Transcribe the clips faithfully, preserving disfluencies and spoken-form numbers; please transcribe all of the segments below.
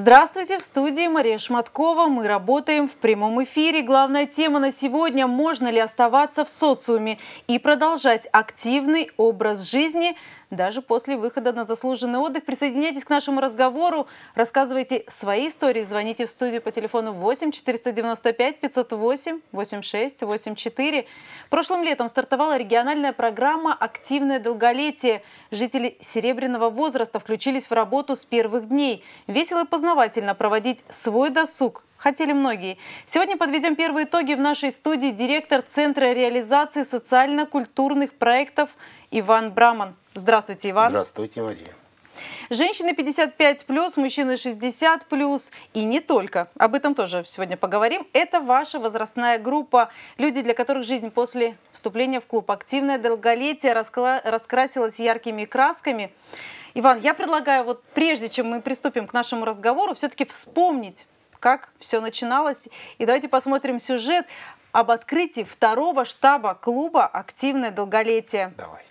Здравствуйте, в студии Мария Шматкова. Мы работаем в прямом эфире. Главная тема на сегодня – можно ли оставаться в социуме и продолжать активный образ жизни даже после выхода на заслуженный отдых. Присоединяйтесь к нашему разговору, рассказывайте свои истории, звоните в студию по телефону восемь четыреста девяносто пять пятьсот восемь восемьдесят шесть восемьдесят четыре. Прошлым летом стартовала региональная программа «Активное долголетие». Жители серебряного возраста включились в работу с первых дней. Весело и познавательно проводить свой досуг хотели многие. Сегодня подведем первые итоги в нашей студии директор Центра реализации социально-культурных проектов Иван Браман. Здравствуйте, Иван. Здравствуйте, Мария. Женщины пятьдесят пять плюс, мужчины шестьдесят плюс. И не только. Об этом тоже сегодня поговорим. Это ваша возрастная группа. Люди, для которых жизнь после вступления в клуб «Активное долголетие» раскла... раскрасилась яркими красками. Иван, я предлагаю, вот прежде чем мы приступим к нашему разговору, все-таки вспомнить, как все начиналось. И давайте посмотрим сюжет об открытии второго штаба клуба «Активное долголетие». Давайте.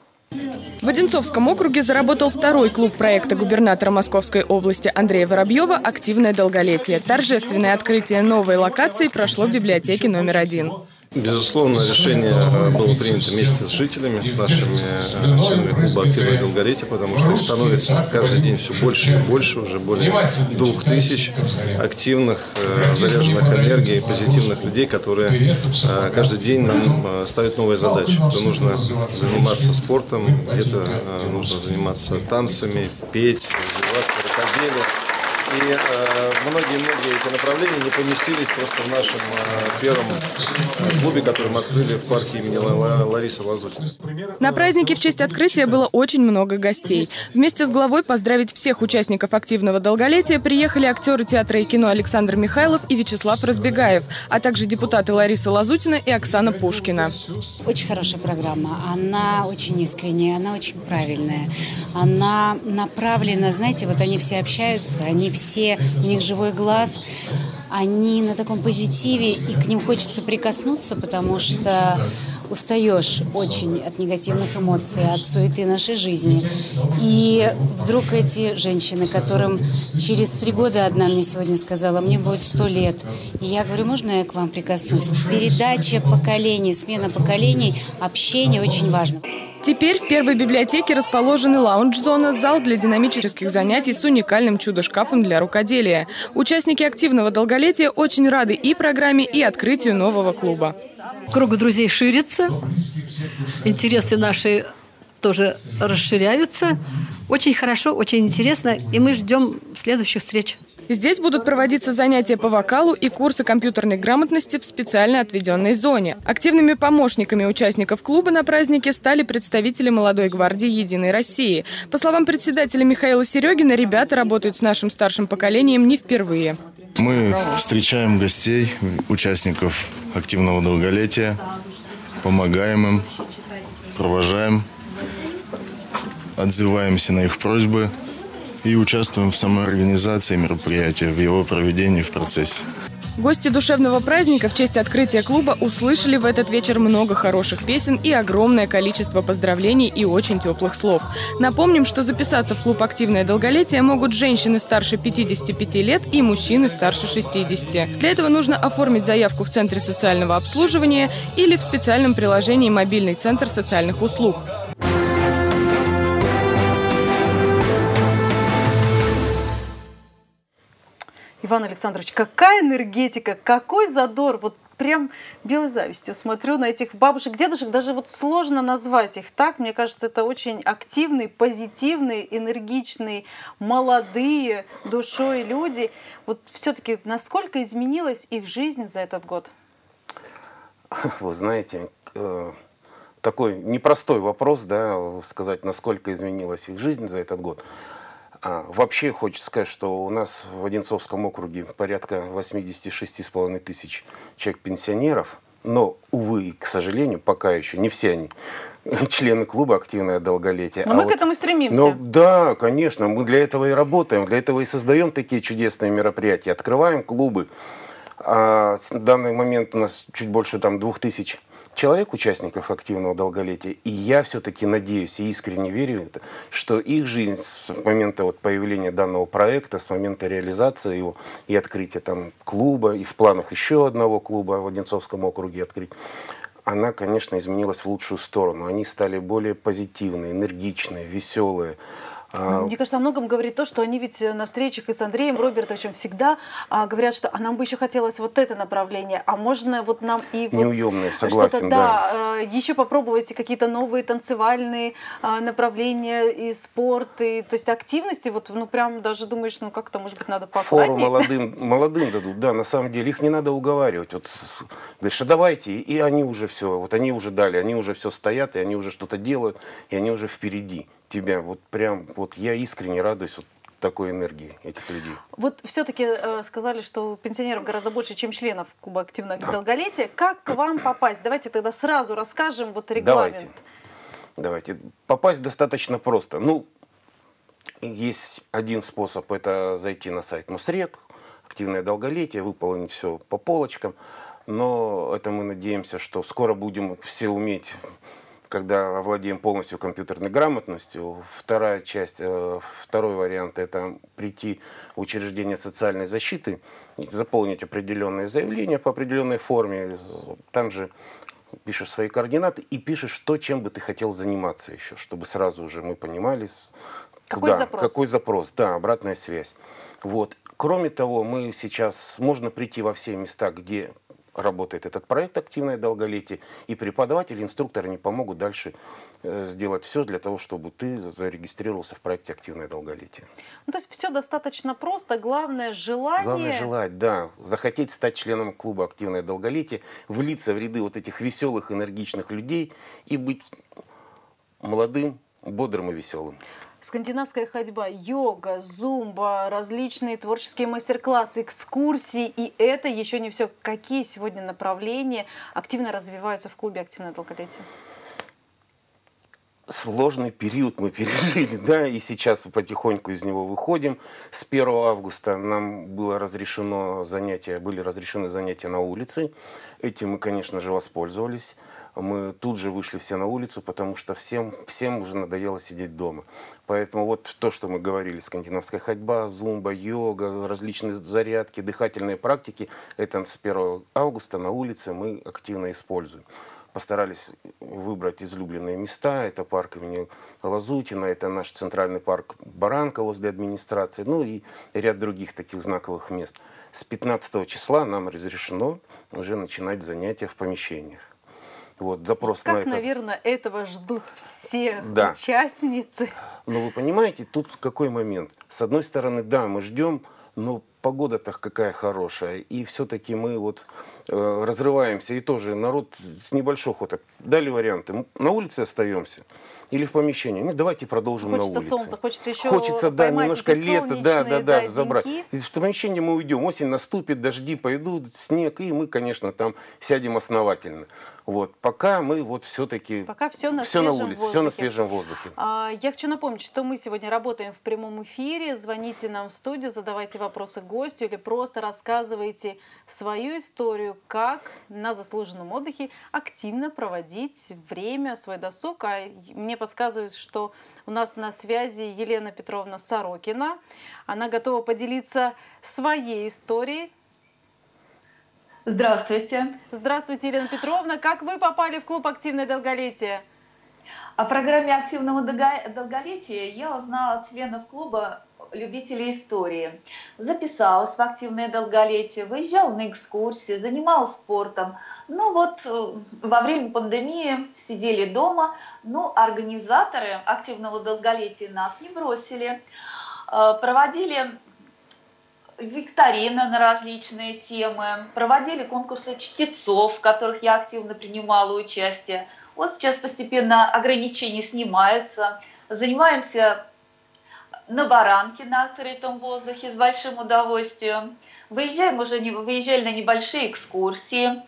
В Одинцовском округе заработал второй клуб проекта губернатора Московской области Андрея Воробьева «Активное долголетие». Торжественное открытие новой локации прошло в библиотеке номер один. Безусловно, решение было принято вместе с жителями, с нашими членами клуба «Активное долголетие», потому что их становится каждый день все больше и больше, уже более двух тысяч активных, заряженных энергией, позитивных людей, которые каждый день нам ставят новые задачи. То нужно заниматься спортом, где-то нужно заниматься танцами, петь, развиваться, рукоделием. И многие-многие э, эти направления не поместились просто в нашем э, первом э, клубе, который мы открыли в парке имени Ларисы Лазутиной. На празднике в честь открытия было очень много гостей. Вместе с главой поздравить всех участников «Активного долголетия» приехали актеры театра и кино Александр Михайлов и Вячеслав Разбегаев, а также депутаты Лариса Лазутина и Оксана Пушкина. Очень хорошая программа. Она очень искренняя, она очень правильная. Она направлена, знаете, вот они все общаются, они все, у них живой глаз, они на таком позитиве, и к ним хочется прикоснуться, потому что устаешь очень от негативных эмоций, от суеты нашей жизни. И вдруг эти женщины, которым через три года, одна мне сегодня сказала, мне будет сто лет, и я говорю, можно я к вам прикоснусь? Передача поколений, смена поколений, общение очень важно. Теперь в первой библиотеке расположены лаунж-зона, зал для динамических занятий с уникальным чудо-шкафом для рукоделия. Участники «Активного долголетия» очень рады и программе, и открытию нового клуба. Круг друзей ширится, интересы наши тоже расширяются. Очень хорошо, очень интересно, и мы ждем следующих встреч. Здесь будут проводиться занятия по вокалу и курсы компьютерной грамотности в специально отведенной зоне. Активными помощниками участников клуба на празднике стали представители молодой гвардии «Единой России». По словам председателя Михаила Серегина, ребята работают с нашим старшим поколением не впервые. Мы встречаем гостей, участников «Активного долголетия», помогаем им, провожаем, отзываемся на их просьбы и участвуем в самоорганизации мероприятия, в его проведении, в процессе. Гости душевного праздника в честь открытия клуба услышали в этот вечер много хороших песен и огромное количество поздравлений и очень теплых слов. Напомним, что записаться в клуб «Активное долголетие» могут женщины старше пятидесяти пяти лет и мужчины старше шестидесяти. Для этого нужно оформить заявку в Центре социального обслуживания или в специальном приложении «Мобильный центр социальных услуг». Иван Александрович, какая энергетика, какой задор, вот прям белой завистью смотрю на этих бабушек, дедушек, даже вот сложно назвать их так, мне кажется, это очень активные, позитивные, энергичные, молодые душой люди. Вот все-таки насколько изменилась их жизнь за этот год? Вы знаете, такой непростой вопрос, да, сказать, насколько изменилась их жизнь за этот год. А, вообще хочется сказать, что у нас в Одинцовском округе порядка восьмидесяти шести с половиной тысяч человек-пенсионеров, но, увы, к сожалению, пока еще не все они члены клуба «Активное долголетие». Но а мы вот, к этому стремимся. Ну да, конечно, мы для этого и работаем, для этого и создаем такие чудесные мероприятия, открываем клубы. А, в данный момент у нас чуть больше там двух тысяч человек, участников активного долголетия, и я все-таки надеюсь и искренне верю в это, что их жизнь с момента вот появления данного проекта, с момента реализации его и открытия там клуба, и в планах еще одного клуба в Одинцовском округе открыть, она, конечно, изменилась в лучшую сторону. Они стали более позитивные, энергичные, веселые. Мне кажется, о многом говорит то, что они ведь на встречах и с Андреем Робертовичем всегда а, говорят, что а нам бы еще хотелось вот это направление, а можно вот нам и вот неуемное, согласен, да, да. еще попробовать какие-то новые танцевальные а, направления и спорт, и, то есть активности, вот, ну прям даже думаешь, ну как-то, может быть, надо поаккуратнее. Фору молодым, молодым дадут, да, на самом деле, их не надо уговаривать. Вот, говоришь, а давайте, и они уже все, вот они уже дали, они уже все стоят, и они уже что-то делают, и они уже впереди тебя. Вот прям, вот я искренне радуюсь вот такой энергии этих людей. Вот все-таки э, сказали, что пенсионеров гораздо больше, чем членов клуба активного долголетия. Как к вам попасть? Давайте тогда сразу расскажем вот регламент. Давайте. Давайте. Попасть достаточно просто. Ну, есть один способ, это зайти на сайт МОСРЕК, активное долголетие, выполнить все по полочкам. Но это мы надеемся, что скоро будем все уметь, когда овладеем полностью компьютерной грамотностью. Вторая часть, второй вариант – это прийти в учреждение социальной защиты, заполнить определенные заявления по определенной форме. Там же пишешь свои координаты и пишешь то, чем бы ты хотел заниматься еще, чтобы сразу уже мы понимали, какой куда, запрос. Какой запрос, да, обратная связь. Вот. Кроме того, мы сейчас, можно прийти во все места, где работает этот проект «Активное долголетие», и преподаватели, инструкторы не помогут дальше э, сделать все для того, чтобы ты зарегистрировался в проекте «Активное долголетие». Ну, то есть все достаточно просто, главное желание. Главное желать, да, захотеть стать членом клуба «Активное долголетие», влиться в ряды вот этих веселых, энергичных людей и быть молодым, бодрым и веселым. Скандинавская ходьба, йога, зумба, различные творческие мастер-классы, экскурсии. И это еще не все. Какие сегодня направления активно развиваются в клубе «Активное долголетие»? Сложный период мы пережили, да, и сейчас потихоньку из него выходим. С первого августа нам было разрешено занятия, были разрешены занятия на улице. Этим мы, конечно же, воспользовались. Мы тут же вышли все на улицу, потому что всем, всем уже надоело сидеть дома. Поэтому вот то, что мы говорили, скандинавская ходьба, зумба, йога, различные зарядки, дыхательные практики, это с первого августа на улице мы активно используем. Постарались выбрать излюбленные места. Это парк имени Лазутина, это наш центральный парк Баранка возле администрации, ну и ряд других таких знаковых мест. С пятнадцатого числа нам разрешено уже начинать занятия в помещениях. Вот, запрос как, на это. Наверное, этого ждут все да. участницы. Но вы понимаете, тут какой момент? С одной стороны, да, мы ждем, но погода-то какая хорошая. И все-таки мы вот э, разрываемся. И тоже народ с небольшой охотой. Дали варианты. Мы на улице остаемся или в помещении. Ну, давайте продолжим хочется на улице. Солнца, хочется еще Хочется, да, немножко лета, да, да, да, да, забрать. В помещение мы уйдем. Осень наступит, дожди пойдут, снег, и мы, конечно, там сядем основательно. Вот. Пока мы вот все-таки Пока все на, все на улице, воздухе. все на свежем воздухе. А, я хочу напомнить, что мы сегодня работаем в прямом эфире. Звоните нам в студию, задавайте вопросы гостю или просто рассказывайте свою историю, как на заслуженном отдыхе активно проводить время, свой досуг. А мне подсказывают, что у нас на связи Елена Петровна Сорокина. Она готова поделиться своей историей. Здравствуйте. Здравствуйте, Елена Петровна. Как вы попали в клуб «Активное долголетие»? О программе активного долголетия я узнала от членов клуба любителей истории. Записалась в активное долголетие, выезжала на экскурсии, занималась спортом. Ну вот во время пандемии сидели дома, но организаторы активного долголетия нас не бросили. Проводили викторины на различные темы, проводили конкурсы чтецов, в которых я активно принимала участие. Вот сейчас постепенно ограничения снимаются. Занимаемся на Баранке, на открытом воздухе с большим удовольствием. Выезжаем уже, выезжали на небольшие экскурсии.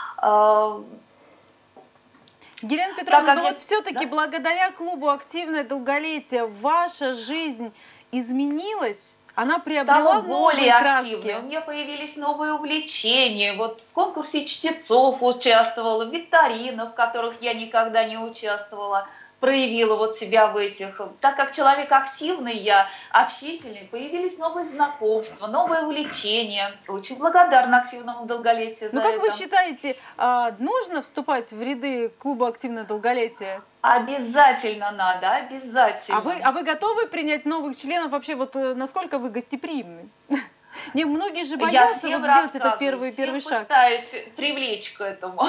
Елена Петровна, ну я... вот все-таки да? благодаря клубу «Активное долголетие» ваша жизнь изменилась? Она приобрела стала более краски. активной. У меня появились новые увлечения. Вот в конкурсе чтецов участвовала, в викторинах, в которых я никогда не участвовала. Проявила вот себя в этих. Так как человек активный, я общительный, появились новые знакомства, новые увлечения. Очень благодарна активному долголетию за Ну, как это. вы считаете, нужно вступать в ряды клуба «Активное долголетие»? Обязательно надо, обязательно. А вы, а вы готовы принять новых членов? Вообще, вот насколько вы гостеприимны? Не, многие же боятся вот сделать этот первый, первый шаг. Я пытаюсь привлечь к этому.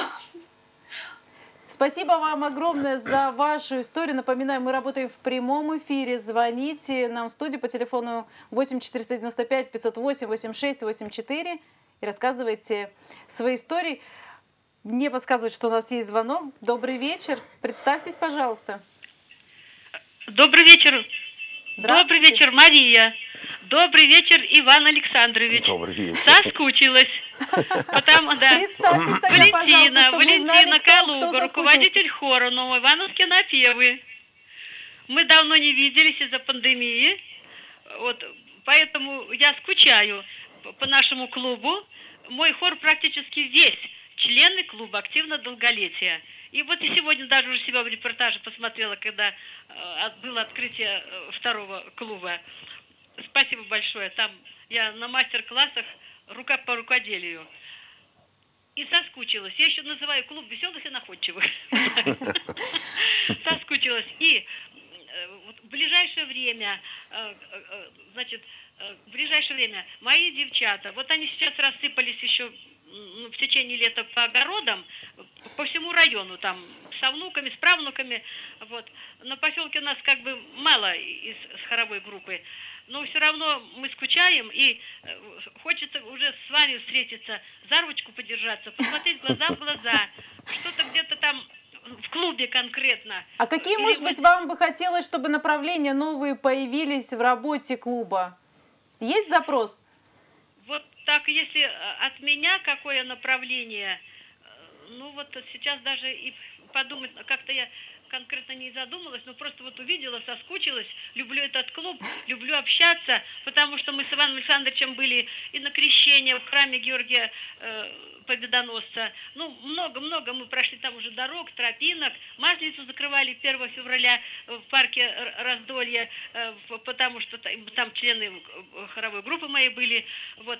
Спасибо вам огромное за вашу историю. Напоминаю, мы работаем в прямом эфире. Звоните нам в студию по телефону восемь четыреста девяносто пять пятьсот восемь восемьдесят шесть восемьдесят четыре и рассказывайте свои истории. Мне подсказывают, что у нас есть звонок. Добрый вечер. Представьтесь, пожалуйста. Добрый вечер. Добрый вечер, Мария. Добрый вечер, Иван Александрович. Добрый вечер. Соскучилась. Потому, да. Валентина, Валентина Калуга, руководитель хора Новоивановские напевы. Мы давно не виделись из-за пандемии. Вот, поэтому я скучаю по нашему клубу. Мой хор практически весь члены клуба «Активное долголетие». И вот и сегодня даже уже себя в репортаже посмотрела, когда э, было открытие э, второго клуба. Спасибо большое. Там я на мастер-классах рука по рукоделию. И соскучилась. Я еще называю клуб веселых и находчивых. Соскучилась. И в ближайшее время, значит, в ближайшее время мои девчата, вот они сейчас рассыпались еще в течение лета по огородам, по всему району, там, со внуками, с правнуками, вот. На поселке у нас как бы мало из с хоровой группы, но все равно мы скучаем, и хочется уже с вами встретиться, за ручку подержаться, посмотреть глаза в глаза, что-то где-то там в клубе конкретно. А какие, Или может быть, вам бы хотелось, чтобы направления новые появились в работе клуба? Есть запрос? Вот так, если от меня какое направление, ну вот сейчас даже и подумать, как-то я конкретно не задумалась, но просто вот увидела, соскучилась, люблю этот клуб, люблю общаться, потому что мы с Иваном Александровичем были и на крещении в храме Георгия э, Победоносца. Ну, много-много мы прошли там уже дорог, тропинок, Масленицу закрывали первого февраля в парке Раздолье, э, потому что там члены хоровой группы моей были. Вот.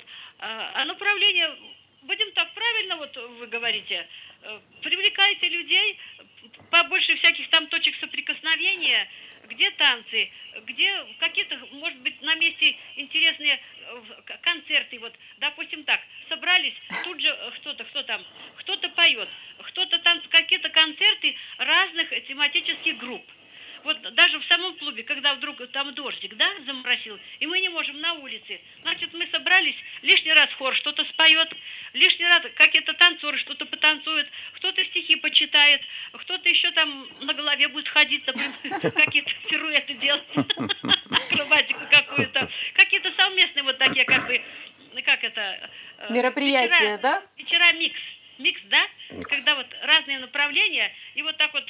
А направление, будем так правильно, вот вы говорите, привлекайте людей, побольше всяких там точек соприкосновения, где танцы, где какие-то, может быть, на месте интересные концерты, вот, допустим, так, собрались, тут же кто-то, кто там, кто-то поет, кто-то танц, какие-то концерты разных тематических групп. Вот даже в самом клубе, когда вдруг там дождик, да, заморосил, и мы не можем на улице, значит, мы собрались, лишний раз хор что-то споет, лишний раз какие-то танцоры что-то потанцуют, кто-то стихи почитает, кто-то еще там на голове будет ходить, например, какие-то пируэты делать, акробатику какую-то, какие-то совместные вот такие, как бы, как это... Мероприятия, да? Вечера микс, микс, да, когда вот разные направления, и вот так вот...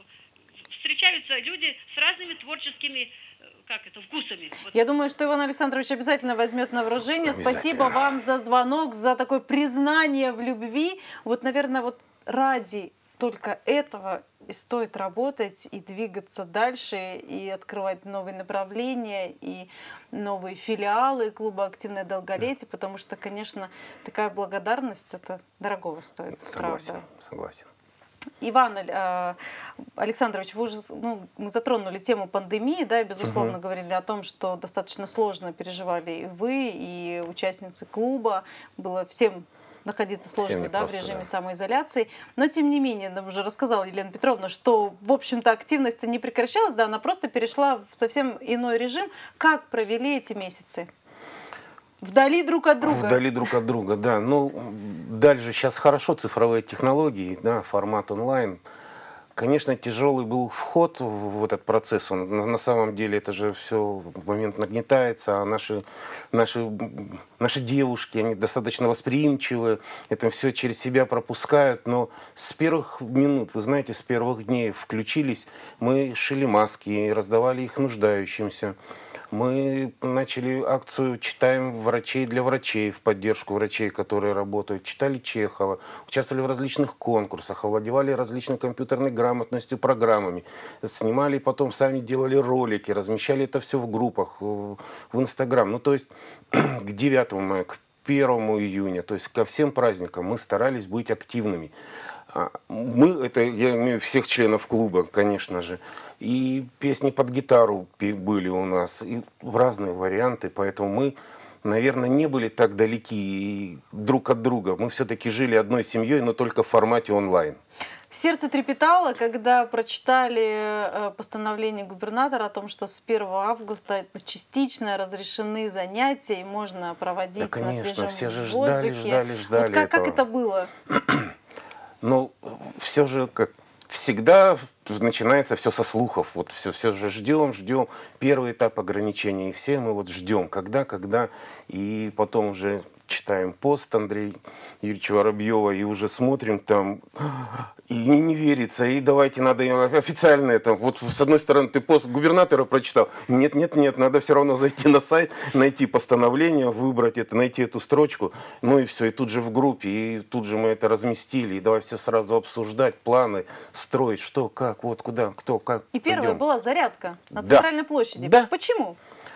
встречаются люди с разными творческими, как это, вкусами. Вот. Я думаю, что Иван Александрович обязательно возьмет на вооружение. Спасибо вам за звонок, за такое признание в любви. Вот, наверное, вот ради только этого и стоит работать и двигаться дальше, и открывать новые направления, и новые филиалы клуба «Активное долголетие», потому что, конечно, такая благодарность, это дорогого стоит. Согласен, правда. согласен. Иван Александрович, вы уже, ну, мы затронули тему пандемии, да, и, безусловно, угу. говорили о том, что достаточно сложно переживали и вы, и участницы клуба. Было всем находиться сложно, да, просто, в режиме да. самоизоляции. Но, тем не менее, нам уже рассказала Елена Петровна, что, в общем-то, активность-то не прекращалась, да, она просто перешла в совсем иной режим. Как провели эти месяцы? Вдали друг от друга. Вдали друг от друга, да. Ну, дальше сейчас хорошо, цифровые технологии, да, формат онлайн. Конечно, тяжелый был вход в этот процесс. Он, на самом деле это же все в момент нагнетается, а наши, наши, наши девушки, они достаточно восприимчивы, это все через себя пропускают. Но с первых минут, вы знаете, с первых дней включились, мы шили маски, раздавали их нуждающимся. Мы начали акцию «Читаем врачей для врачей» в поддержку врачей, которые работают. Читали Чехова, участвовали в различных конкурсах, овладевали различной компьютерной грамотностью, программами. Снимали, потом сами делали ролики, размещали это все в группах, в Инстаграм. Ну, то есть к девятому мая, к первому июня, то есть ко всем праздникам мы старались быть активными. Мы, это я имею всех членов клуба, конечно же, и песни под гитару были у нас, и разные варианты, поэтому мы, наверное, не были так далеки друг от друга. Мы все-таки жили одной семьей, но только в формате онлайн. Сердце трепетало, когда прочитали постановление губернатора о том, что с первого августа частично разрешены занятия и можно проводить, да, конечно, на свежем все же воздухе. Ждали, ждали, ждали вот как, этого. как это было? Ну, все же, как всегда, начинается все со слухов. Вот все, все же ждем, ждем. Первый этап ограничений, и все мы вот ждем, когда, когда. И потом уже читаем пост Андрея Юрьевича Воробьева и уже смотрим там, и не верится, и давайте надо официально это. Вот с одной стороны ты пост губернатора прочитал, нет, нет, нет, надо все равно зайти на сайт, найти постановление, выбрать это, найти эту строчку, ну и все, и тут же в группе, и тут же мы это разместили, и давай все сразу обсуждать, планы, строить, что, как, вот, куда, кто, как. И первая пойдем. была зарядка на Да. Центральной площади. Да. Почему?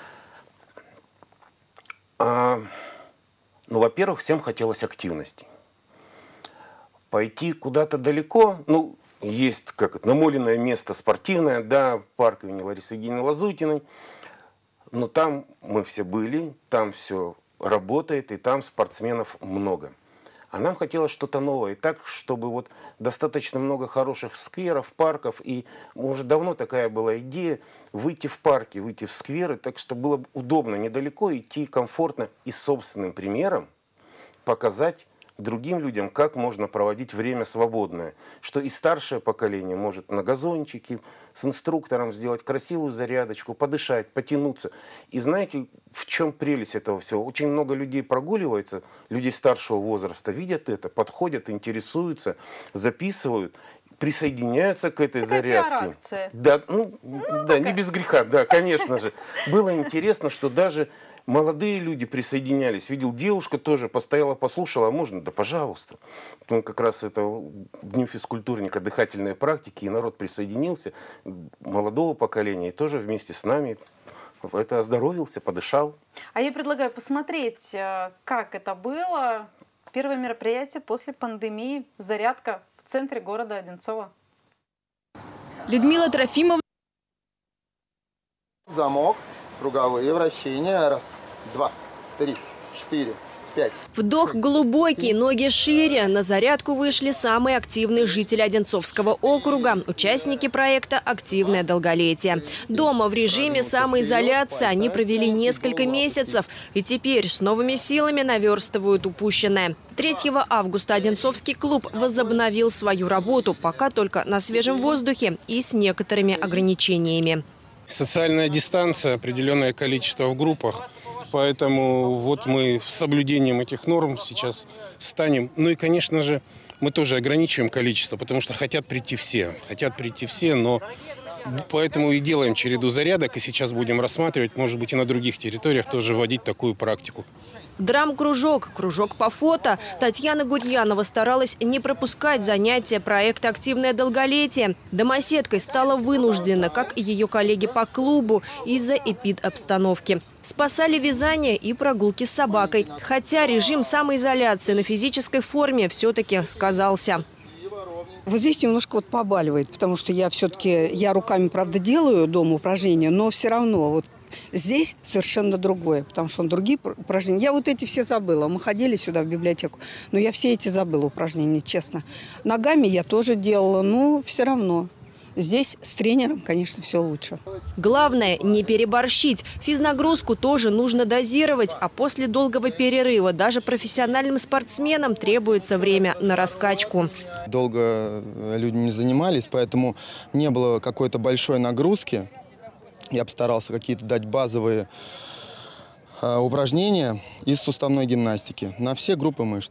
А, ну, во-первых, всем хотелось активности. Пойти куда-то далеко, ну, есть как это, намоленное место спортивное, да, парк имени Ларисы Евгеньевны Лазутиной, но там мы все были, там все работает, и там спортсменов много. А нам хотелось что-то новое, и так, чтобы вот достаточно много хороших скверов, парков, и уже давно такая была идея выйти в парки, выйти в скверы, так что было удобно, недалеко идти, комфортно, и собственным примером показать другим людям, как можно проводить время свободное. Что и старшее поколение может на газончике с инструктором сделать красивую зарядочку, подышать, потянуться. И знаете, в чем прелесть этого всего? Очень много людей прогуливается, людей старшего возраста, видят это, подходят, интересуются, записывают, присоединяются к этой Такая зарядке. пиар-акция. Да, ну, ну, да, не без греха, да, конечно же. Было интересно, что даже молодые люди присоединялись. Видел, девушка тоже постояла, послушала, а можно? Да, пожалуйста. Ну, как раз это к Дню физкультурника, дыхательные практики, и народ присоединился, молодого поколения, и тоже вместе с нами это оздоровился, подышал. А я предлагаю посмотреть, как это было. Первое мероприятие после пандемии, зарядка в центре города Одинцово. Людмила Трофимовна. Замок, круговые вращения. Раз, два, три, четыре, пять. Вдох глубокий, ноги шире. На зарядку вышли самые активные жители Одинцовского округа, участники проекта «Активное долголетие». Дома в режиме самоизоляции они провели несколько месяцев и теперь с новыми силами наверстывают упущенное. третьего августа Одинцовский клуб возобновил свою работу, пока только на свежем воздухе и с некоторыми ограничениями. Социальная дистанция, определенное количество в группах. Поэтому вот мы с соблюдением этих норм сейчас станем. Ну и, конечно же, мы тоже ограничиваем количество, потому что хотят прийти все. Хотят прийти все, но поэтому и делаем череду зарядок. И сейчас будем рассматривать, может быть, и на других территориях тоже вводить такую практику. Драм-кружок, кружок по фото. Татьяна Гурьянова старалась не пропускать занятия проекта «Активное долголетие». Домоседкой стала вынуждена, как и ее коллеги по клубу, из-за эпидобстановки. Спасали вязание и прогулки с собакой. Хотя режим самоизоляции на физической форме все-таки сказался. Вот здесь немножко вот побаливает, потому что я все-таки, я руками, правда, делаю дома упражнения, но все равно вот здесь совершенно другое, потому что другие упражнения. Я вот эти все забыла. Мы ходили сюда в библиотеку, но я все эти забыла упражнения, честно. Ногами я тоже делала, но все равно. Здесь с тренером, конечно, все лучше. Главное – не переборщить. Физнагрузку тоже нужно дозировать, а после долгого перерыва даже профессиональным спортсменам требуется время на раскачку. Долго люди не занимались, поэтому не было какой-то большой нагрузки. Я постарался какие-то дать базовые э, упражнения из суставной гимнастики на все группы мышц.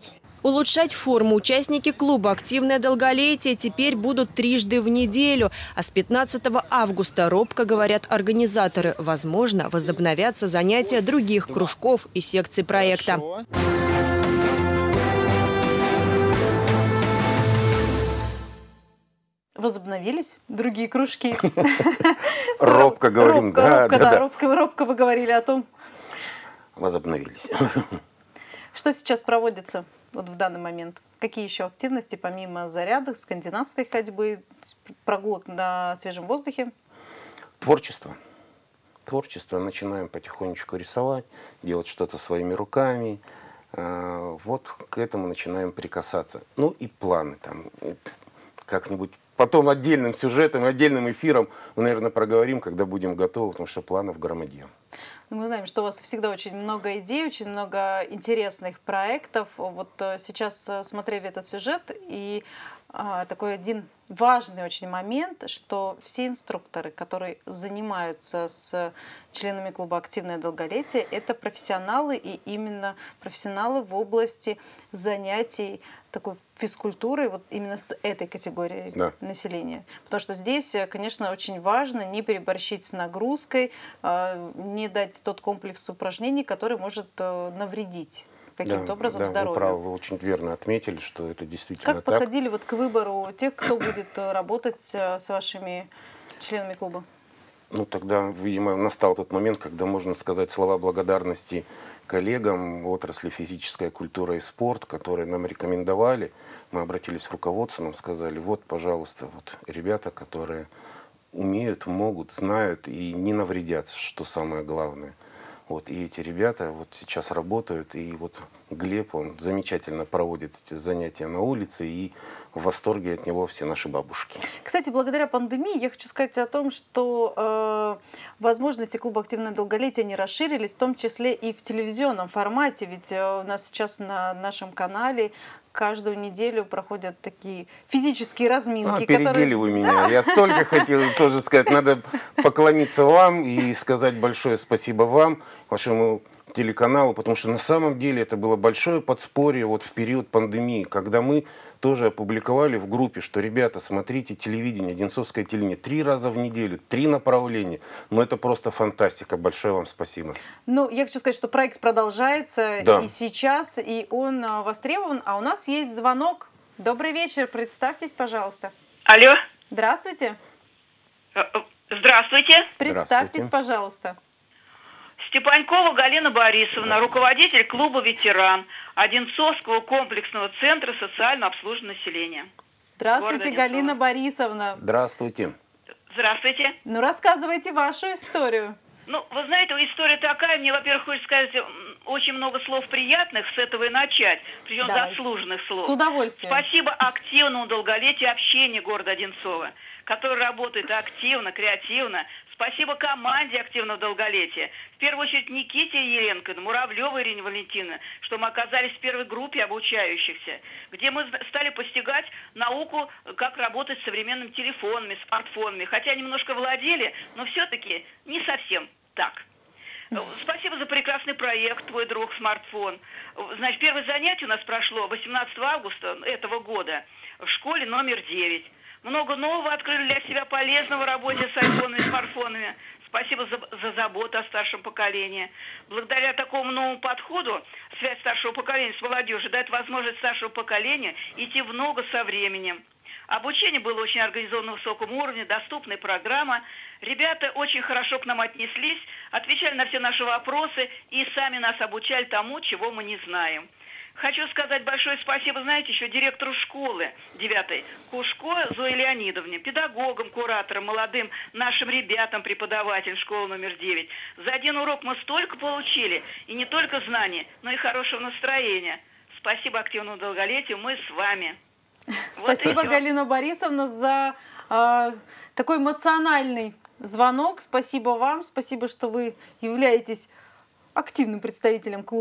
Улучшать форму участники клуба «Активное долголетие» теперь будут трижды в неделю. А с пятнадцатого августа, робко говорят организаторы, возможно, возобновятся занятия других кружков и секций проекта. Возобновились другие кружки. Робко говорим, да, да, да. Робко вы говорили о том. Возобновились. Что сейчас проводится вот в данный момент? Какие еще активности, помимо зарядок, скандинавской ходьбы, прогулок на свежем воздухе? Творчество. Творчество. Начинаем потихонечку рисовать, делать что-то своими руками. Вот к этому начинаем прикасаться. Ну и планы там. Как-нибудь потом отдельным сюжетом, отдельным эфиром мы, наверное, проговорим, когда будем готовы, потому что планов громадье. Мы знаем, что у вас всегда очень много идей, очень много интересных проектов. Вот сейчас смотрели этот сюжет, и а, такой один важный очень момент, что все инструкторы, которые занимаются с членами клуба «Активное долголетие», это профессионалы, и именно профессионалы в области занятий такой физкультурой, вот именно с этой категорией да. населения. Потому что здесь, конечно, очень важно не переборщить с нагрузкой, не дать тот комплекс упражнений, который может навредить каким-то да, образом да, здоровью. Вы правы, вы очень верно отметили, что это действительно как так. Как подходили вот к выбору тех, кто будет работать с вашими членами клуба? Ну, тогда, видимо, настал тот момент, когда можно сказать слова благодарности коллегам в отрасли физическая культура и спорт, которые нам рекомендовали. Мы обратились в руководство, нам сказали, вот, пожалуйста, вот ребята, которые умеют, могут, знают и не навредят, что самое главное. Вот, и эти ребята вот сейчас работают, и вот Глеб, он замечательно проводит эти занятия на улице, и в восторге от него все наши бабушки. Кстати, благодаря пандемии я хочу сказать о том, что э, возможности клуба «Активное долголетие» не расширились, в том числе и в телевизионном формате, ведь э, у нас сейчас на нашем канале каждую неделю проходят такие физические разминки. А, перебили которые... вы меня. Я только хотел тоже сказать, надо поклониться вам и сказать большое спасибо вам, вашему телеканалу, потому что на самом деле это было большое подспорье вот в период пандемии, когда мы тоже опубликовали в группе, что, ребята, смотрите телевидение, Одинцовское телевидение, три раза в неделю, три направления. Ну, это просто фантастика. Большое вам спасибо. Ну, я хочу сказать, что проект продолжается да. и сейчас, и он востребован. А у нас есть звонок. Добрый вечер. Представьтесь, пожалуйста. Алло. Здравствуйте. Здравствуйте. Представьтесь, Здравствуйте. пожалуйста. Степанькова Галина Борисовна, руководитель клуба «Ветеран» Одинцовского комплексного центра социального обслуживания населения. Здравствуйте, Галина Борисовна. Здравствуйте. Здравствуйте. Ну, рассказывайте вашу историю. Ну, вы знаете, история такая, мне, во-первых, хочется сказать, очень много слов приятных, с этого и начать, причем Давайте. заслуженных слов. С удовольствием. Спасибо активному долголетию общения города Одинцова, который работает активно, креативно. Спасибо команде активного долголетия. В первую очередь Никите Еленко, Муравлевой Ирине Валентиновне, что мы оказались в первой группе обучающихся, где мы стали постигать науку, как работать с современными телефонами, смартфонами. Хотя немножко владели, но все-таки не совсем так. Спасибо за прекрасный проект «Твой друг смартфон». Значит, первое занятие у нас прошло восемнадцатого августа этого года в школе номер девять. Много нового открыли для себя полезного в работе с айфонами и смартфонами. Спасибо за, за заботу о старшем поколении. Благодаря такому новому подходу связь старшего поколения с молодежью дает возможность старшего поколения идти в ногу со временем. Обучение было очень организовано на высоком уровне, доступная программа. Ребята очень хорошо к нам отнеслись, отвечали на все наши вопросы и сами нас обучали тому, чего мы не знаем. Хочу сказать большое спасибо, знаете, еще директору школы девятой Кушко Зое Леонидовне, педагогам, кураторам, молодым нашим ребятам, преподавателям школы номер девять. За один урок мы столько получили, и не только знаний, но и хорошего настроения. Спасибо активному долголетию, мы с вами. Спасибо, вот Галина Борисовна, за э, такой эмоциональный звонок. Спасибо вам, спасибо, что вы являетесь активным представителем клуба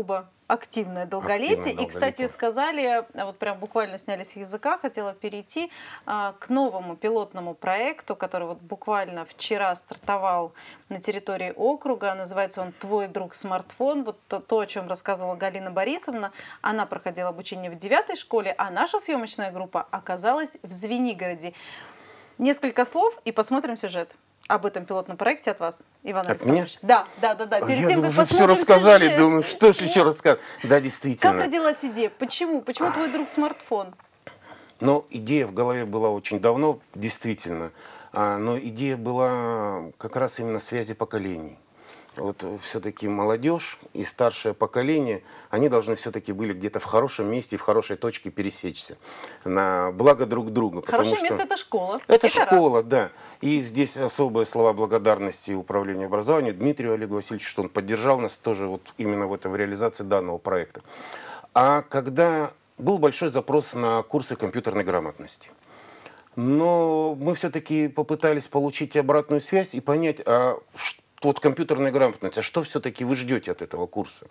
активное долголетие. Активное И, кстати, долголетие. сказали, вот прям буквально сняли с языка, хотела перейти а, к новому пилотному проекту, который вот буквально вчера стартовал на территории округа. Называется он «Твой друг смартфон». Вот то, то, о чем рассказывала Галина Борисовна. Она проходила обучение в девятой школе, а наша съемочная группа оказалась в Звенигороде. Несколько слов и посмотрим сюжет об этом пилотном проекте от вас, Иван От Александрович. Да, да, да, да. Я Перед тем, думаю, как уже все посмотрим рассказали, сюжет. думаю, что же еще рассказать. Да, действительно. Как родилась идея? Почему? Почему твой друг смартфон? Но идея в голове была очень давно, действительно. А, но идея была как раз именно связи поколений. Вот все-таки молодежь и старшее поколение, они должны все-таки были где-то в хорошем месте, в хорошей точке пересечься. На благо друг друга. Хорошее что место – это школа. Это, это школа, раз. да. И здесь особые слова благодарности Управлению образования Дмитрию Олегу Васильевичу, что он поддержал нас тоже вот именно в этом в реализации данного проекта. А когда был большой запрос на курсы компьютерной грамотности. Но мы все-таки попытались получить обратную связь и понять, а что вот компьютерная грамотность, а что все-таки вы ждете от этого курса?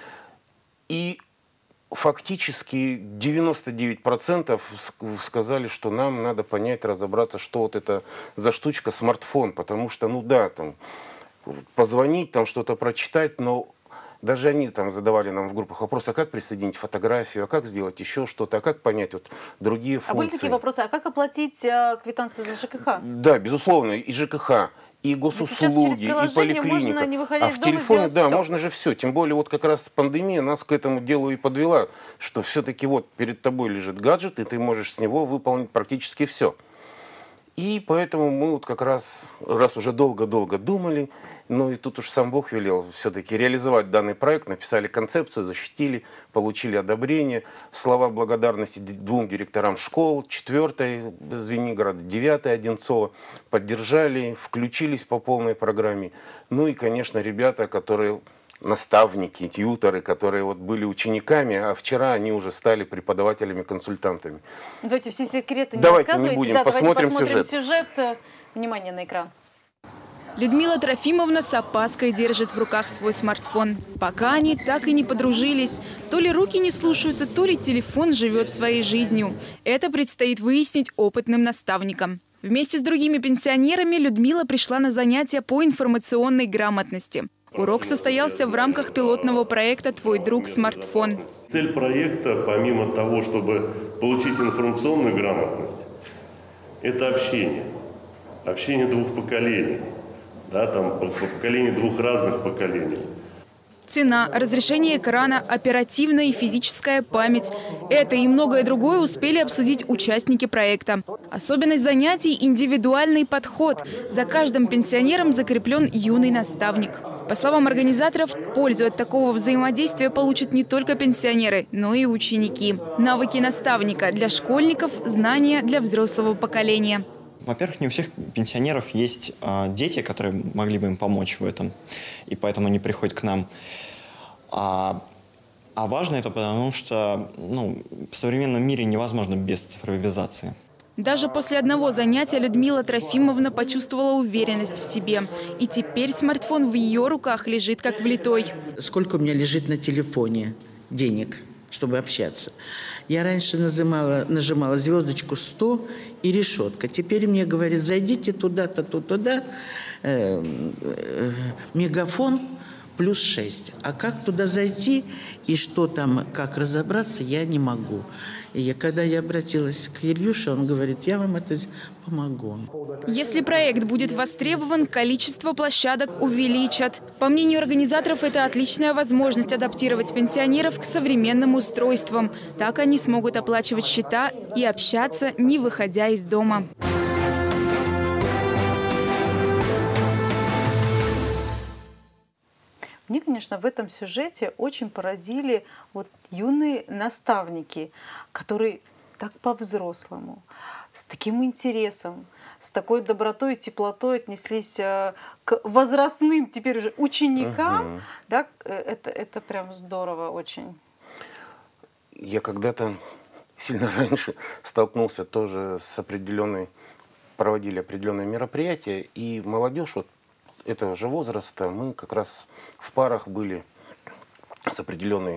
И фактически девяносто девять процентов сказали, что нам надо понять, разобраться, что вот это за штучка смартфон, потому что, ну да, там, позвонить, там что-то прочитать, но даже они там задавали нам в группах вопросы, а как присоединить фотографию, а как сделать еще что-то, а как понять вот другие функции. А были такие вопросы, а как оплатить э, квитанцию за ЖКХ? Да, безусловно, и ЖКХ, и госуслуги, и поликлиника. Не а в телефоне, да, все. Можно же все. Тем более, вот как раз пандемия нас к этому делу и подвела, что все-таки вот перед тобой лежит гаджет, и ты можешь с него выполнить практически все. И поэтому мы вот как раз, раз уже долго-долго думали, ну и тут уж сам Бог велел все-таки реализовать данный проект, написали концепцию, защитили, получили одобрение. Слова благодарности двум директорам школ, четвертой Звенигорода, девятой Одинцова, поддержали, включились по полной программе. Ну и, конечно, ребята, которые наставники, тьюторы, которые вот были учениками, а вчера они уже стали преподавателями-консультантами. Давайте все секреты не Давайте рассказывайте. не будем, да, посмотрим, посмотрим сюжет. сюжет. Внимание на экран. Людмила Трофимовна с опаской держит в руках свой смартфон. Пока они так и не подружились. То ли руки не слушаются, то ли телефон живет своей жизнью. Это предстоит выяснить опытным наставникам. Вместе с другими пенсионерами Людмила пришла на занятия по информационной грамотности. Урок состоялся в рамках пилотного проекта «Твой друг смартфон». Цель проекта, помимо того, чтобы получить информационную грамотность, это общение. Общение двух поколений. Да, там поколение двух разных поколений. Цена, разрешение экрана, оперативная и физическая память. Это и многое другое успели обсудить участники проекта. Особенность занятий – индивидуальный подход. За каждым пенсионером закреплен юный наставник. По словам организаторов, пользу от такого взаимодействия получат не только пенсионеры, но и ученики. Навыки наставника для школьников, знания для взрослого поколения. Во-первых, не у всех пенсионеров есть э, дети, которые могли бы им помочь в этом, и поэтому они приходят к нам. А, а важно это потому, что ну, в современном мире невозможно без цифровизации. Даже после одного занятия Людмила Трофимовна почувствовала уверенность в себе. И теперь смартфон в ее руках лежит как влитой. Сколько у меня лежит на телефоне денег, чтобы общаться? Я раньше нажимала, нажимала звездочку сто и решетка. Теперь мне говорят, зайдите туда-то, туда, э, э, мегафон плюс шесть. А как туда зайти и что там, как разобраться, я не могу. И я, когда я обратилась к Ильюше, он говорит, я вам это помогу. Если проект будет востребован, количество площадок увеличат. По мнению организаторов, это отличная возможность адаптировать пенсионеров к современным устройствам. Так они смогут оплачивать счета и общаться, не выходя из дома. Мне, конечно, в этом сюжете очень поразили вот юные наставники, которые так по-взрослому, с таким интересом, с такой добротой и теплотой отнеслись к возрастным теперь уже ученикам. Угу. Да, это, это прям здорово очень. Я когда-то сильно раньше столкнулся тоже с определенной, проводили определенные мероприятия, и молодежь вот этого же возраста, мы как раз в парах были с определенной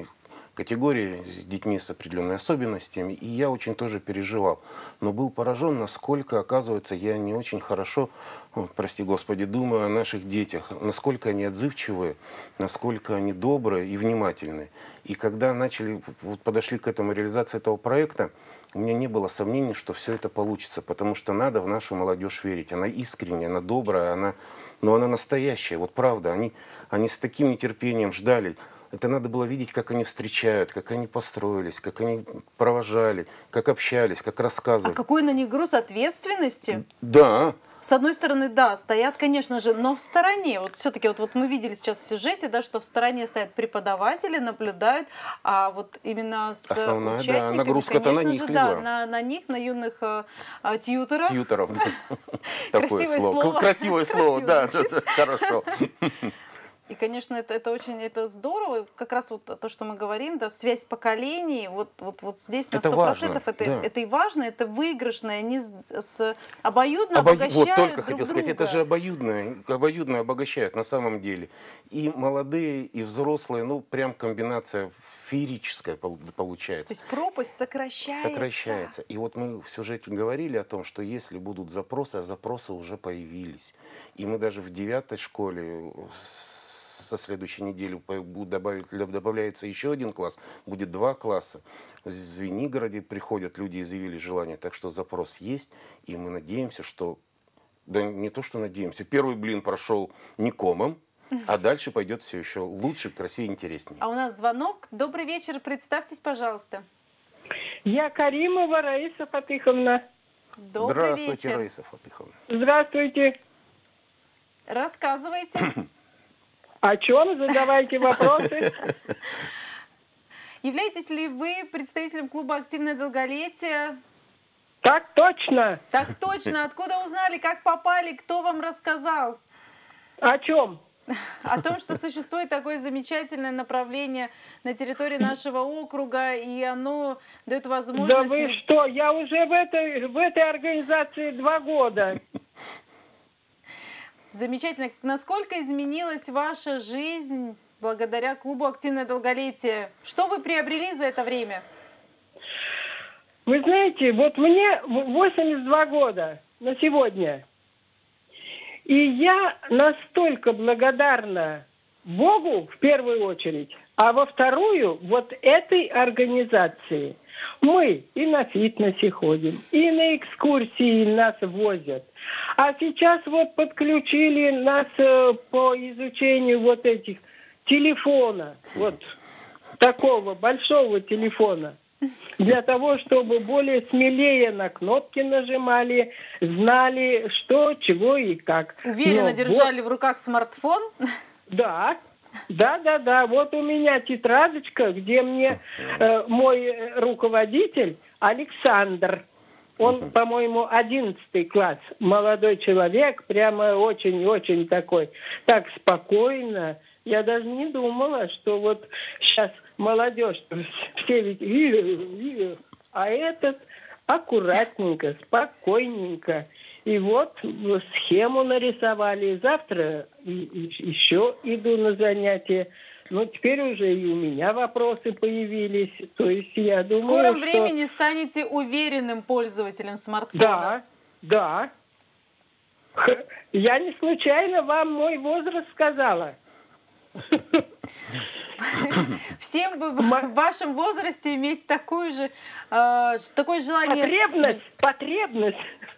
категории, с детьми с определенными особенностями, и я очень тоже переживал. Но был поражен, насколько, оказывается, я не очень хорошо, о, прости Господи, думаю о наших детях, насколько они отзывчивые, насколько они добрые и внимательные. И когда начали, вот подошли к этому, реализации этого проекта, у меня не было сомнений, что все это получится, потому что надо в нашу молодежь верить. Она искренняя, она добрая, она, но она настоящая. Вот правда, они, они с таким нетерпением ждали. Это надо было видеть, как они встречают, как они построились, как они провожали, как общались, как рассказывали. А какой на них груз ответственности? Да. С одной стороны, да, стоят, конечно же, но в стороне. Вот все-таки вот, вот мы видели сейчас в сюжете, да, что в стороне стоят преподаватели, наблюдают, а вот именно с основная, участниками, да, нагрузка-то на них же, да, легла. на, на них, на юных а, а, тьюторов. Тьюторов, да. Такое слово. Красивое слово, да, хорошо. И, конечно, это, это очень это здорово. Как раз вот то, что мы говорим, да, связь поколений, вот, вот, вот здесь на сто процентов это, да. это и важно, это выигрышно, они с, с обоюдно Обо... обогащают Вот только друг хотел друга. сказать, это же обоюдное, обоюдно обогащает на самом деле. И молодые, и взрослые, ну, прям комбинация феерическая получается. То есть пропасть сокращается. Сокращается. И вот мы в сюжете говорили о том, что если будут запросы, а запросы уже появились. И мы даже в девятой школе со следующей недели добавить, добавляется еще один класс, будет два класса. В Звенигороде приходят люди и заявили желание, так что запрос есть, и мы надеемся, что, да не то что надеемся, первый блин прошел не комом, а дальше пойдет все еще лучше, красивее, интереснее. А у нас звонок. Добрый вечер, представьтесь, пожалуйста. Я Каримова Раиса Фатыховна. Добрый Здравствуйте, вечер. Раиса Фатыховна. Здравствуйте. Рассказывайте. О чем? Задавайте вопросы. Являетесь ли вы представителем клуба «Активное долголетие»? Так точно. Так точно. Откуда узнали, как попали, кто вам рассказал? О чем? О том, что существует такое замечательное направление на территории нашего округа, и оно дает возможность... Да вы что, я уже в этой, в этой организации два года. Замечательно. Насколько изменилась ваша жизнь благодаря клубу «Активное долголетие»? Что вы приобрели за это время? Вы знаете, вот мне восемьдесят два года на сегодня. И я настолько благодарна Богу в первую очередь, а во вторую вот этой организации. Мы и на фитнесе ходим, и на экскурсии нас возят. А сейчас вот подключили нас э, по изучению вот этих телефона, вот такого большого телефона, для того, чтобы более смелее на кнопки нажимали, знали, что, чего и как. Уверенно Но держали вот, в руках смартфон? Да. Да, да, да. Вот у меня тетрадочка, где мне э, мой руководитель Александр, он, по-моему, одиннадцатый класс, молодой человек, прямо очень-очень такой, так спокойно. Я даже не думала, что вот сейчас молодежь, все ведь, а этот аккуратненько, спокойненько. И вот схему нарисовали. Завтра еще иду на занятия. Но теперь уже и у меня вопросы появились. То есть я думаю, В скором что... времени станете уверенным пользователем смартфона. Да, да. Я не случайно вам мой возраст сказала. Всем бы в вашем возрасте иметь такую же, э, такое желание... Потребность, потребность.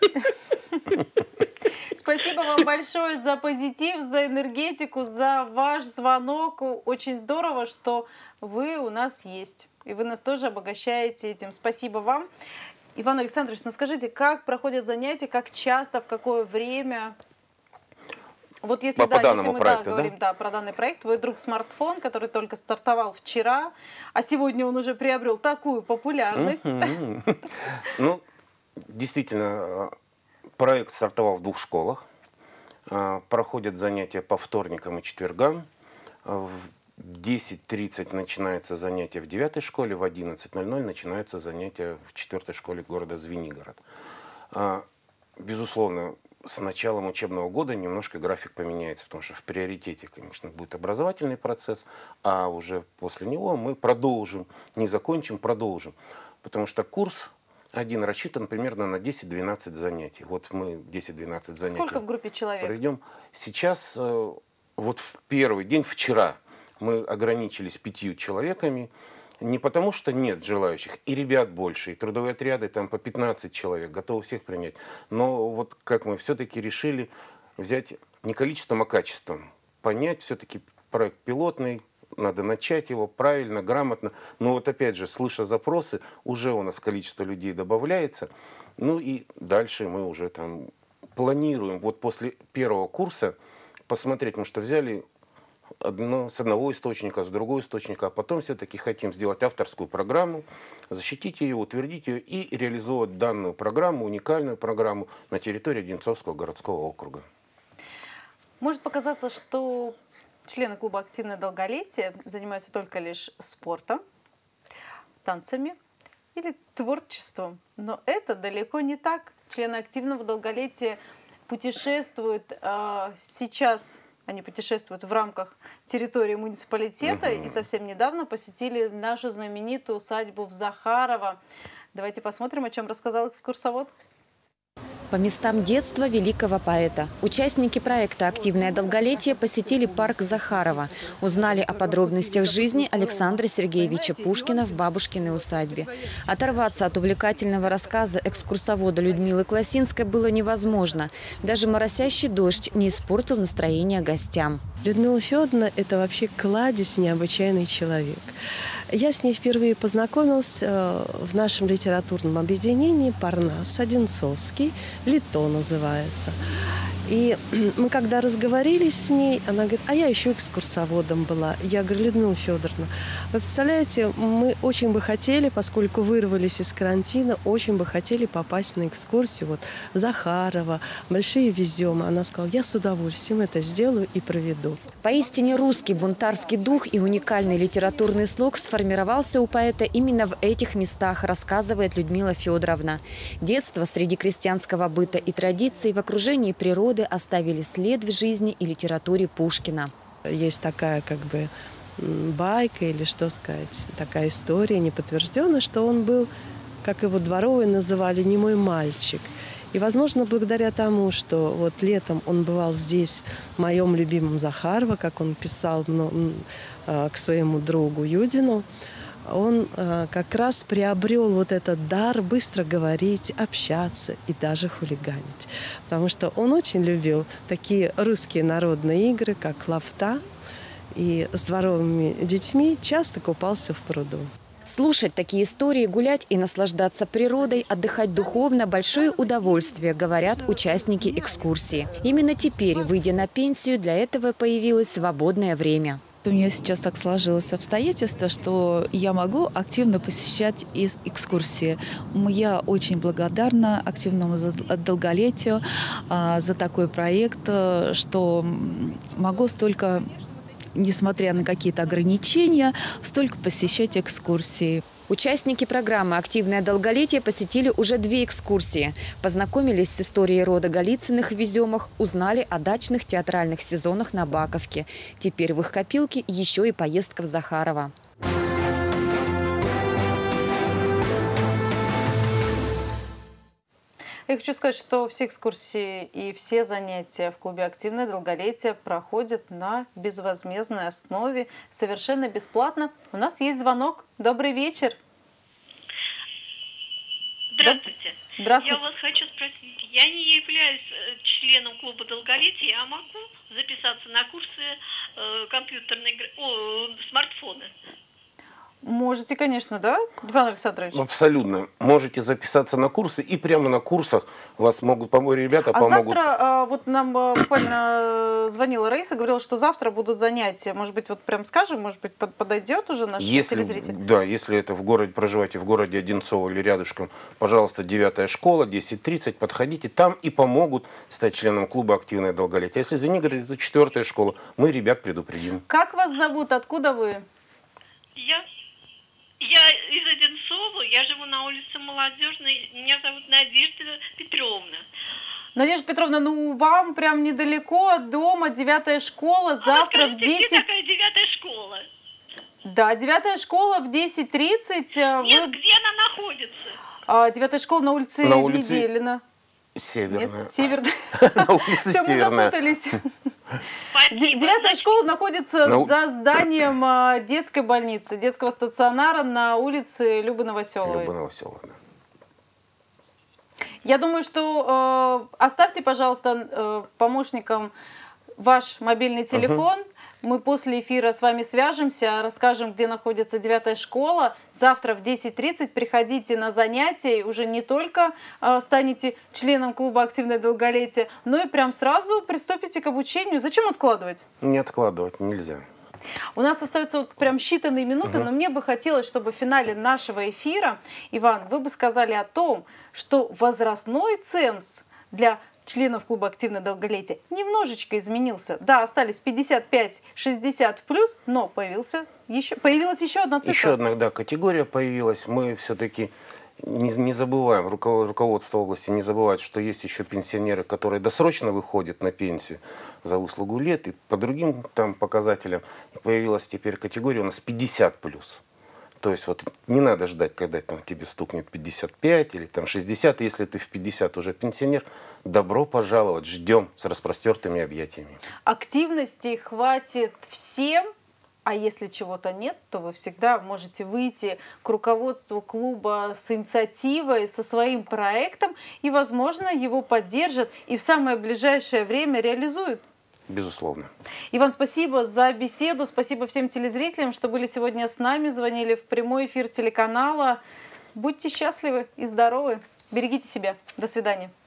Спасибо вам большое за позитив, за энергетику, за ваш звонок. Очень здорово, что вы у нас есть. И вы нас тоже обогащаете этим. Спасибо вам. Иван Александрович, ну скажите, как проходят занятия, как часто, в какое время? Вот если, по, да, по данному если мы проекту, да, говорим да? Да, про данный проект, твой друг смартфон, который только стартовал вчера, а сегодня он уже приобрел такую популярность. Ну, действительно, проект стартовал в двух школах. Проходят занятия по вторникам и четвергам. В десять тридцать начинается занятие в девятой школе, в одиннадцать ноль ноль начинается занятие в четвертой школе города Звенигород. Безусловно, с началом учебного года немножко график поменяется, потому что в приоритете, конечно, будет образовательный процесс, а уже после него мы продолжим, не закончим, продолжим. Потому что курс один рассчитан примерно на десять-двенадцать занятий. Вот мы десять-двенадцать занятий. Сколько в группе человек? Пройдем. Сейчас, вот в первый день, вчера, мы ограничились пятью человеками. Не потому, что нет желающих, и ребят больше, и трудовые отряды там по пятнадцать человек, готовы всех принять. Но вот как мы все-таки решили взять не количеством, а качеством. Понять все-таки проект пилотный, надо начать его правильно, грамотно. Но вот опять же, слыша запросы, уже у нас количество людей добавляется. Ну и дальше мы уже там планируем вот после первого курса посмотреть, потому что взяли одно, с одного источника, с другого источника, а потом все-таки хотим сделать авторскую программу, защитить ее, утвердить ее и реализовать данную программу, уникальную программу на территории Одинцовского городского округа. Может показаться, что члены клуба «Активное долголетие» занимаются только лишь спортом, танцами или творчеством, но это далеко не так. Члены «Активного долголетия» путешествуют а, сейчас. Они путешествуют в рамках территории муниципалитета uh-huh. и совсем недавно посетили нашу знаменитую усадьбу в Захарово. Давайте посмотрим, о чем рассказал экскурсовод. По местам детства великого поэта участники проекта «Активное долголетие» посетили парк Захарова, узнали о подробностях жизни Александра Сергеевича Пушкина в бабушкиной усадьбе. Оторваться от увлекательного рассказа экскурсовода Людмилы Класинской было невозможно. Даже моросящий дождь не испортил настроение гостям. Людмила Федоровна – это вообще кладезь, необычайный человек. Я с ней впервые познакомилась в нашем литературном объединении «Парнас», Одинцовский, «Лито» называется. И мы когда разговорились с ней, она говорит, а я еще экскурсоводом была. Я говорю, Людмила Федоровна, вы представляете, мы очень бы хотели, поскольку вырвались из карантина, очень бы хотели попасть на экскурсию вот, в Захарово, Большие Веземы. Она сказала, я с удовольствием это сделаю и проведу. Поистине русский бунтарский дух и уникальный литературный слог сформировался у поэта именно в этих местах, рассказывает Людмила Федоровна. Детство среди крестьянского быта и традиций в окружении природы оставили след в жизни и литературе Пушкина. Есть такая как бы байка или что сказать, такая история неподтвержденная, что он был, как его дворовые называли, немой мальчик. И, возможно, благодаря тому, что вот летом он бывал здесь, в моем любимом Захарово, как он писал к своему другу Юдину, он э, как раз приобрел вот этот дар быстро говорить, общаться и даже хулиганить. Потому что он очень любил такие русские народные игры, как лафта, и с дворовыми детьми часто купался в пруду. Слушать такие истории, гулять и наслаждаться природой, отдыхать духовно – большое удовольствие, говорят участники экскурсии. Именно теперь, выйдя на пенсию, для этого появилось свободное время. У меня сейчас так сложилось обстоятельство, что я могу активно посещать экскурсии. Я очень благодарна активному долголетию за такой проект, что могу столько, несмотря на какие-то ограничения, столько посещать экскурсии. Участники программы «Активное долголетие» посетили уже две экскурсии. Познакомились с историей рода Голицыных в Веземах, узнали о дачных театральных сезонах на Баковке. Теперь в их копилке еще и поездка в Захарово. Я хочу сказать, что все экскурсии и все занятия в клубе «Активное долголетие» проходят на безвозмездной основе, совершенно бесплатно. У нас есть звонок. Добрый вечер. Здравствуйте. Здравствуйте. Я вас хочу спросить. Я не являюсь членом клуба долголетия, а могу записаться на курсы э, компьютерной игры, о, смартфоны? Можете, конечно, да, Иван Александрович? Абсолютно. Можете записаться на курсы, и прямо на курсах вас могут помочь ребята, а помогут. завтра, вот нам буквально звонила Раиса, говорила, что завтра будут занятия. Может быть, вот прям скажем, может быть, подойдет уже наш если, телезритель? Да, если это в городе, проживаете в городе Одинцово или рядышком, пожалуйста, девятая школа, десять тридцать, подходите, там и помогут стать членом клуба «Активное долголетие». Если за Нигород, это четвертая школа, мы ребят предупредим. Как вас зовут, откуда вы? Я... Я из Одинцова, я живу на улице Молодежной, меня зовут Надежда Петровна. Надежда Петровна, ну вам прям недалеко от дома, девятая школа, завтра а в десять... Где такая девятая школа? Да, девятая школа в десять тридцать. Нет, вы... где она находится? А, девятая школа на улице на улице... Неделина. Северная. Нет, Северная. На улице Все, мы Северная. запутались. Девятая школа находится На... за зданием детской больницы, детского стационара на улице Любы Новоселовой. Любы Новоселовой, да. Я думаю, что э, оставьте, пожалуйста, э, помощникам ваш мобильный телефон. Uh-huh. Мы после эфира с вами свяжемся, расскажем, где находится девятая школа. Завтра в десять тридцать приходите на занятия, и уже не только э, станете членом клуба «Активное долголетие», но и прям сразу приступите к обучению. Зачем откладывать? Не откладывать нельзя. У нас остаются вот прям считанные минуты, угу. но мне бы хотелось, чтобы в финале нашего эфира, Иван, вы бы сказали о том, что возрастной ценз для членов клуба «Активное долголетие» немножечко изменился. Да, остались пятьдесят пять шестьдесят плюс, но появился еще, появилась еще одна цифра. Еще одна, да, категория появилась. Мы все-таки не, не забываем, руководство области не забывает, что есть еще пенсионеры, которые досрочно выходят на пенсию за выслугу лет. И по другим там показателям появилась теперь категория у нас пятьдесят плюс. То есть вот не надо ждать, когда там, тебе стукнет пятьдесят пять или там шестьдесят. Если ты в пятьдесят уже пенсионер, добро пожаловать, ждем с распростертыми объятиями. Активности хватит всем, а если чего-то нет, то вы всегда можете выйти к руководству клуба с инициативой, со своим проектом, и, возможно, его поддержат и в самое ближайшее время реализуют. Безусловно. Иван, спасибо за беседу, спасибо всем телезрителям, что были сегодня с нами, звонили в прямой эфир телеканала. Будьте счастливы и здоровы, берегите себя. До свидания.